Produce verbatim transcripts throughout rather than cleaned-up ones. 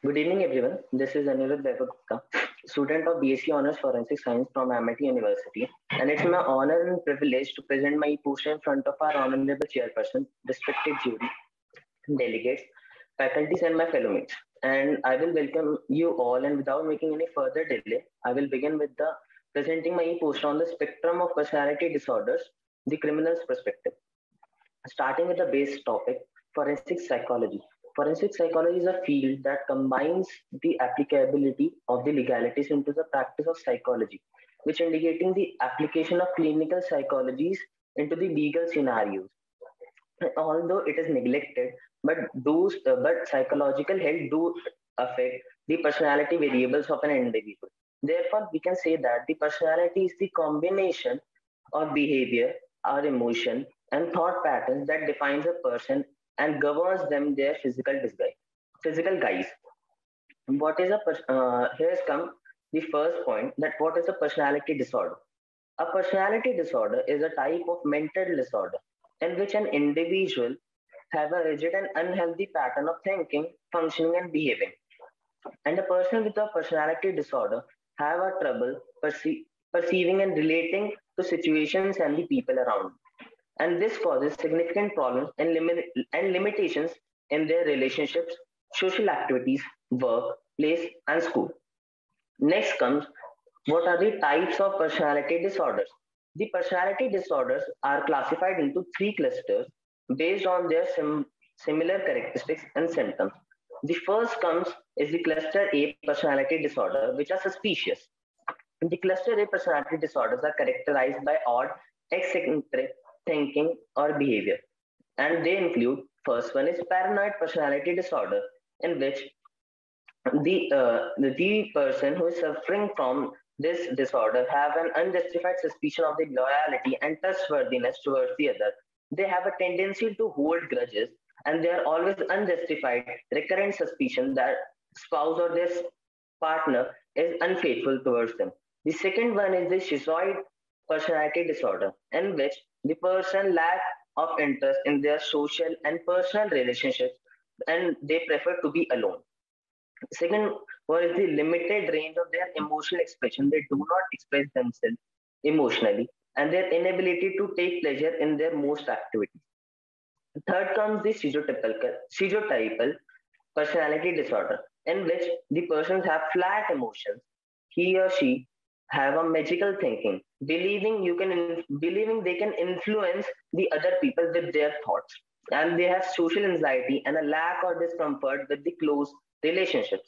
Good evening, everyone. This is Anirudh Vaibhagupta, student of B S c Honours Forensic Science from M I T University, and it's my honor and privilege to present my poster in front of our honorable chairperson, respected jury, delegates, faculties, and my fellow mates. And I will welcome you all. And without making any further delay, I will begin with the presenting my poster on the spectrum of personality disorders, the criminal's perspective. Starting with the base topic, forensic psychology. Forensic psychology is a field that combines the applicability of the legalities into the practice of psychology, which indicating the application of clinical psychologies into the legal scenarios. Although it is neglected, but those uh, but psychological health do affect the personality variables of an individual. Therefore, we can say that the personality is the combination of behavior, our emotion, and thought patterns that defines a person and governs them their physical disguise, physical guise. What is a pers- uh, here's come the first point that what is a personality disorder? A personality disorder is a type of mental disorder in which an individual have a rigid and unhealthy pattern of thinking, functioning, and behaving. And a person with a personality disorder have a trouble perce- perceiving and relating to situations and the people around. And this causes significant problems and, limit- and limitations in their relationships, social activities, work, place, and school. Next comes what are the types of personality disorders? The personality disorders are classified into three clusters based on their sim- similar characteristics and symptoms. The first comes is the cluster A personality disorder, which are suspicious. The cluster A personality disorders are characterized by odd, eccentric thinking or behavior, and they include first one is paranoid personality disorder, in which the uh, the the person who is suffering from this disorder have an unjustified suspicion of the loyalty and trustworthiness towards the other. They have a tendency to hold grudges, and they are always unjustified recurrent suspicion that spouse or their partner is unfaithful towards them. The second one is the schizoid personality disorder, in which the person lack of interest in their social and personal relationships, and they prefer to be alone. Second one is the limited range of their emotional expression. They do not express themselves emotionally, and their inability to take pleasure in their most activities. Third comes the schizotypal, schizotypal personality disorder, in which the persons have flat emotions. He or she have a magical thinking, believing you can in, believing they can influence the other people with their thoughts, and they have social anxiety and a lack or discomfort with the close relationships.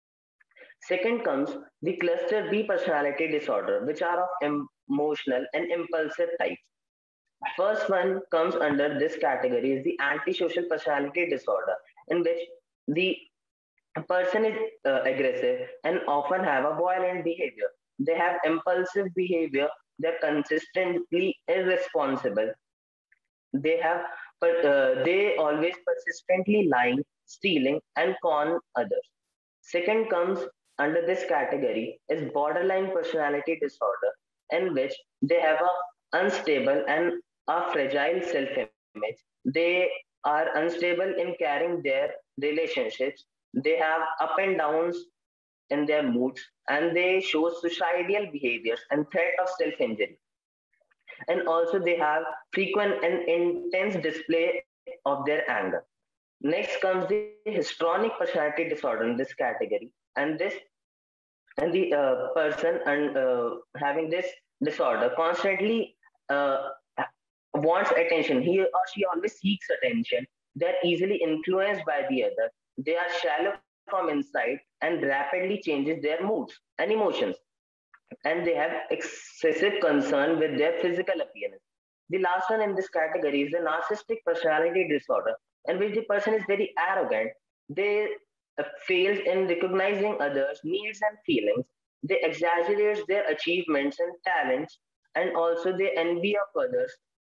Second comes the cluster B personality disorder, which are of emotional and impulsive types. First one comes under this category is the antisocial personality disorder, in which the person is uh, aggressive and often have a violent behavior. They have impulsive behavior. They're consistently irresponsible. They have, but uh, they always persistently lying, stealing, and con others. Second comes under this category is borderline personality disorder, in which they have a unstable and a fragile self-image. They are unstable in carrying their relationships. They have up and downs in their moods, and they show suicidal behaviors and threat of self-injury. And also they have frequent and intense display of their anger. Next comes the histrionic personality disorder in this category, and this and the uh, person and uh, having this disorder constantly uh, wants attention. He or she always seeks attention. They're easily influenced by the other. They are shallow from inside and rapidly changes their moods and emotions, and they have excessive concern with their physical appearance. The last one in this category is the narcissistic personality disorder, in which the person is very arrogant. They uh, fails in recognizing others' needs and feelings. They exaggerate their achievements and talents, and also they envy of others,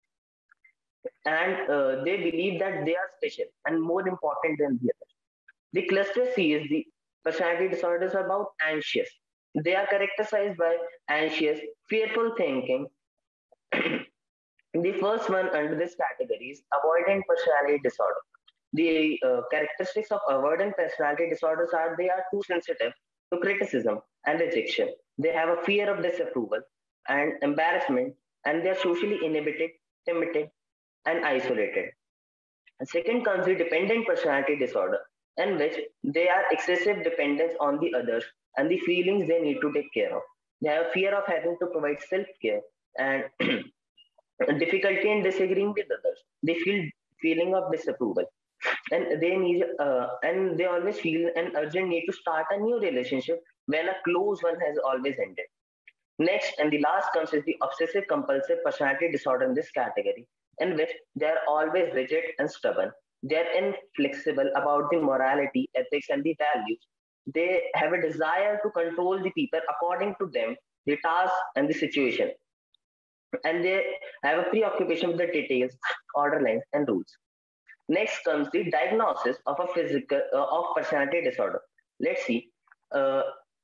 and uh, they believe that they are special and more important than the others. The cluster C is the personality disorders are about anxious. They are characterized by anxious, fearful thinking. The first one under this category is avoidant personality disorder. The uh, characteristics of avoidant personality disorders are they are too sensitive to criticism and rejection. They have a fear of disapproval and embarrassment, and they are socially inhibited, timid, and isolated. And second comes the dependent personality disorder, in which they are excessive dependence on the others and the feelings they need to take care of. They have fear of having to provide self care and difficulty in disagreeing with others. They feel feeling of disapproval, and they need uh, and they always feel an urgent need to start a new relationship when a close one has always ended. Next and the last comes is the obsessive compulsive personality disorder in this category, in which they are always rigid and stubborn. They are inflexible about the morality, ethics, and the values. They have a desire to control the people according to them, the task, and the situation. And they have a preoccupation with the details, order lines, and rules. Next comes the diagnosis of a physical uh, of personality disorder. Let's see. Uh,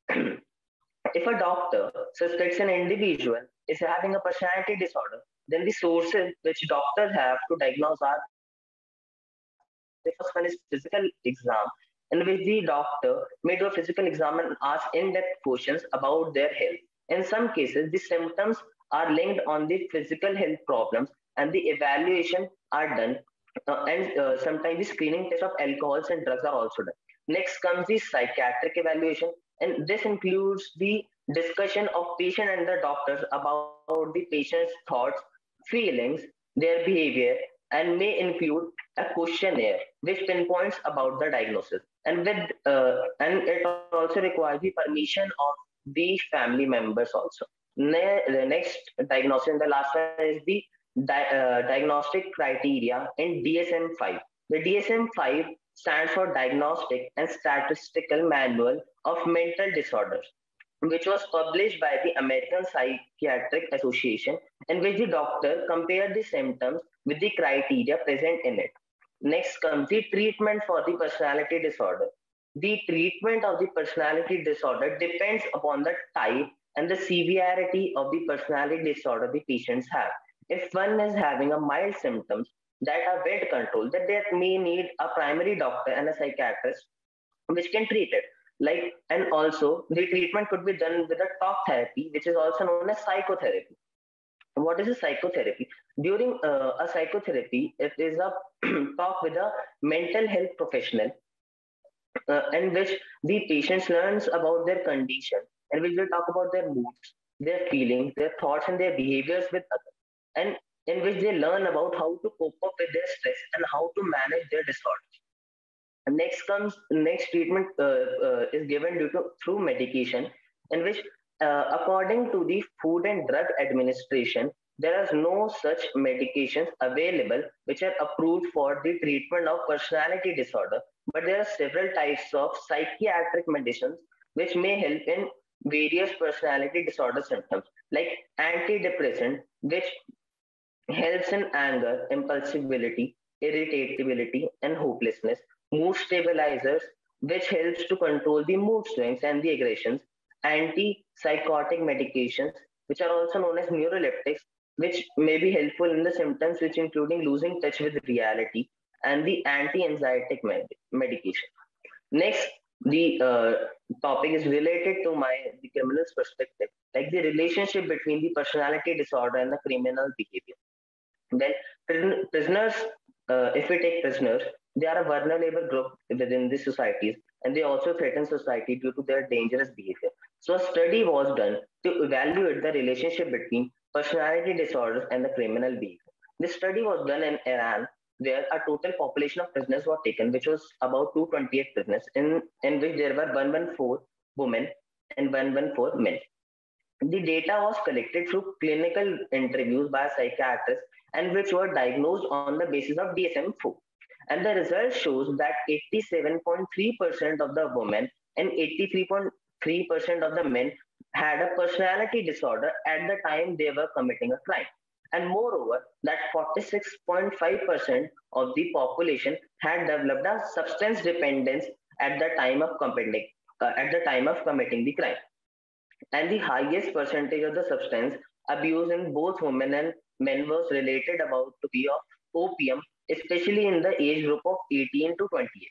if a doctor suspects an individual is having a personality disorder, then the sources which doctors have to diagnose are the first one is physical exam, in which the doctor may do a physical exam and ask in-depth questions about their health. In some cases, the symptoms are linked on the physical health problems, and the evaluation are done. Uh, and uh, sometimes the screening test of alcohols and drugs are also done. Next comes the psychiatric evaluation, and this includes the discussion of patient and the doctors about the patient's thoughts, feelings, their behavior, and may include a questionnaire which pinpoints about the diagnosis. And with uh, and it also requires the permission of the family members also. Ne- the next diagnosis, and the last one is the di- uh, diagnostic criteria in D S M five. The D S M five stands for Diagnostic and Statistical Manual of Mental Disorders, which was published by the American Psychiatric Association, in which the doctor compared the symptoms with the criteria present in it. Next comes the treatment for the personality disorder. The treatment of the personality disorder depends upon the type and the severity of the personality disorder the patients have. If one is having a mild symptoms that are well controlled, that they may need a primary doctor and a psychiatrist which can treat it. Like, and also the treatment could be done with a talk therapy, which is also known as psychotherapy. What is a psychotherapy? During uh, a psychotherapy, it is a talk with a mental health professional, uh, in which the patients learns about their condition, and which will talk about their moods, their feelings, their thoughts, and their behaviors with others, and in which they learn about how to cope up with their stress and how to manage their disorders. Next comes next treatment uh, uh, is given due to through medication, in which, uh, according to the Food and Drug Administration, there are no such medications available which are approved for the treatment of personality disorder. But there are several types of psychiatric medicines which may help in various personality disorder symptoms, like antidepressant, which helps in anger, impulsivity, irritability, and hopelessness. Mood stabilizers, which helps to control the mood swings and the aggressions. Antipsychotic medications, which are also known as neuroleptics, which may be helpful in the symptoms, which including losing touch with reality, and the anti-anxietic med- medication. Next, the uh, topic is related to my the criminal's perspective, like the relationship between the personality disorder and the criminal behavior. Then prisoners, uh, if we take prisoners, they are a vulnerable group within the societies, and they also threaten society due to their dangerous behavior. So a study was done to evaluate the relationship between personality disorders and the criminal behavior. This study was done in Iran, where a total population of prisoners were taken, which was about two hundred twenty-eight prisoners, in, in which there were one hundred fourteen women and one hundred fourteen men. The data was collected through clinical interviews by psychiatrists, and which were diagnosed on the basis of D S M four. And the result shows that eighty-seven point three percent of the women and eighty-three point three percent of the men had a personality disorder at the time they were committing a crime. And moreover, that forty-six point five percent of the population had developed a substance dependence at the time of committing, uh, at the time of committing the crime. And the highest percentage of the substance abuse in both women and men was related about to be of opium especially in the age group of eighteen to twenty-eight.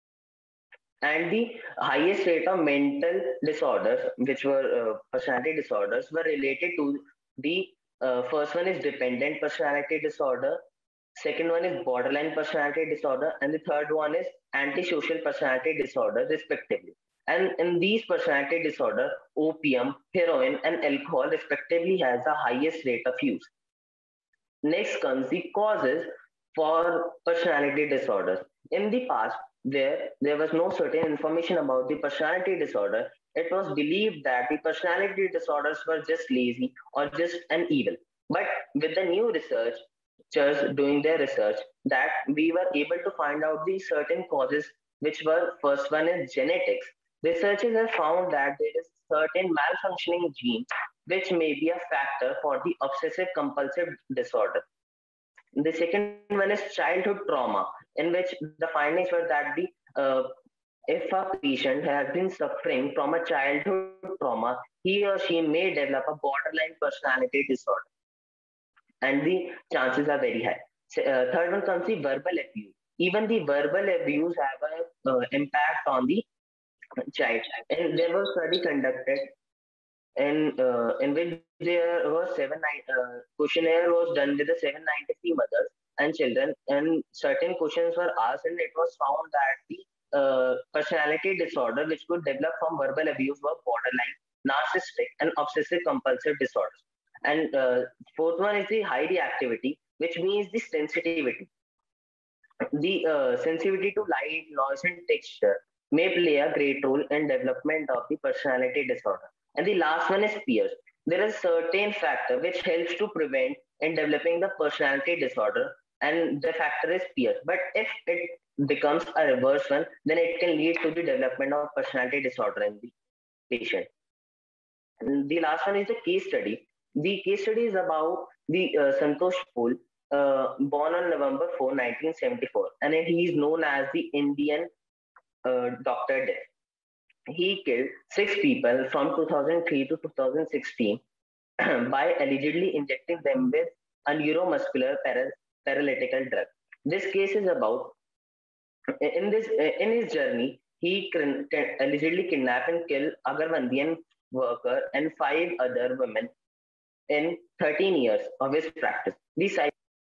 And the highest rate of mental disorders, which were uh, personality disorders, were related to the uh, first one is dependent personality disorder, second one is borderline personality disorder, and the third one is antisocial personality disorder, respectively. And in these personality disorder, opium, heroin, and alcohol respectively has the highest rate of use. Next comes the causes for personality disorders. In the past, where there was no certain information about the personality disorder, it was believed that the personality disorders were just lazy or just an evil. But with the new research, just doing their research, that we were able to find out the certain causes, which were first one is genetics. Researchers have found that there is certain malfunctioning gene which may be a factor for the obsessive compulsive disorder. The second one is childhood trauma, in which the findings were that the uh, if a patient has been suffering from a childhood trauma, he or she may develop a borderline personality disorder, and the chances are very high. So, uh, third one comes the verbal abuse. Even the verbal abuse have an uh, impact on the child. And there was study conducted in uh, in which there was seven uh, questionnaire was done with the seven hundred ninety-three mothers and children, and certain questions were asked, and it was found that the uh, personality disorder which could develop from verbal abuse were borderline, narcissistic, and obsessive compulsive disorders. And uh, fourth one is the high reactivity, which means the sensitivity. The uh, sensitivity to light, noise, and texture may play a great role in development of the personality disorder. And the last one is peers. There is certain factor which helps to prevent in developing the personality disorder, and the factor is peers. But if it becomes a reverse one, then it can lead to the development of personality disorder in the patient. And the last one is the case study. The case study is about the uh, Santosh Pol, uh, born on November fourth, nineteen seventy-four, and he is known as the Indian uh, Doctor Death. He killed six people from two thousand three to two thousand sixteen by allegedly injecting them with a neuromuscular para- paralytical drug. This case is about in this in his journey he allegedly kidnapped and killed Agarwandian worker and five other women in thirteen years of his practice. This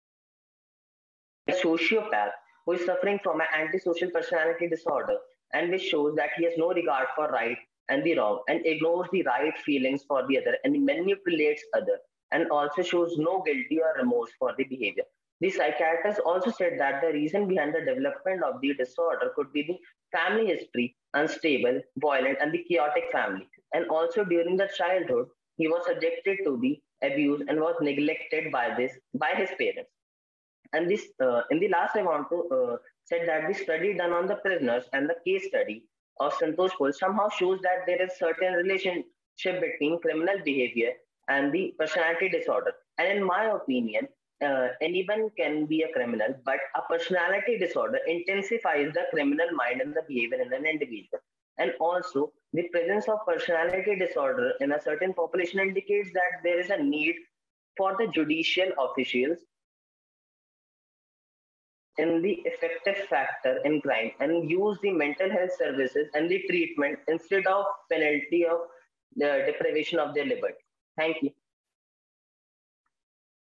sociopath who is suffering from an antisocial personality disorder, and which shows that he has no regard for right and the wrong and ignores the right feelings for the other and manipulates other, and also shows no guilty or remorse for the behavior. The psychiatrist also said that the reason behind the development of the disorder could be the family history, unstable, violent, and the chaotic family. And also during the childhood, he was subjected to the abuse and was neglected by this by his parents. And this, uh, in the last, I want to uh, say that the study done on the prisoners and the case study of Santosh Pol somehow shows that there is certain relationship between criminal behavior and the personality disorder. And in my opinion, uh, anyone can be a criminal, but a personality disorder intensifies the criminal mind and the behavior in an individual. And also, the presence of personality disorder in a certain population indicates that there is a need for the judicial officials in the effective factor in crime and use the mental health services and the treatment instead of penalty of the deprivation of their liberty. Thank you.